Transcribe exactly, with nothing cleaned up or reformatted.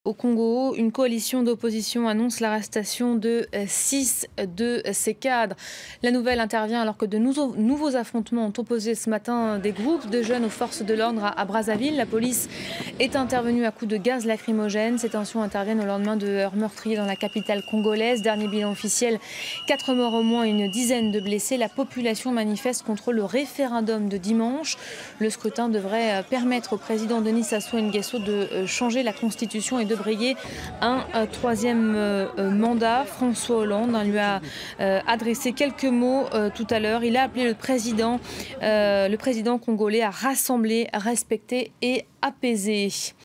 Au Congo, une coalition d'opposition annonce l'arrestation de six de ses cadres. La nouvelle intervient alors que de nouveaux, nouveaux affrontements ont opposé ce matin des groupes de jeunes aux forces de l'ordre à, à Brazzaville. La police est intervenue à coups de gaz lacrymogène. Ces tensions interviennent au lendemain de heurts meurtriers dans la capitale congolaise. Dernier bilan officiel, quatre morts au moins et une dizaine de blessés. La population manifeste contre le référendum de dimanche. Le scrutin devrait permettre au président Denis Sassou Nguesso de changer la constitution et de briller un euh, troisième euh, mandat. François Hollande hein, lui a euh, adressé quelques mots euh, tout à l'heure. Il a appelé le président, euh, le président congolais à rassembler, respecter et apaiser.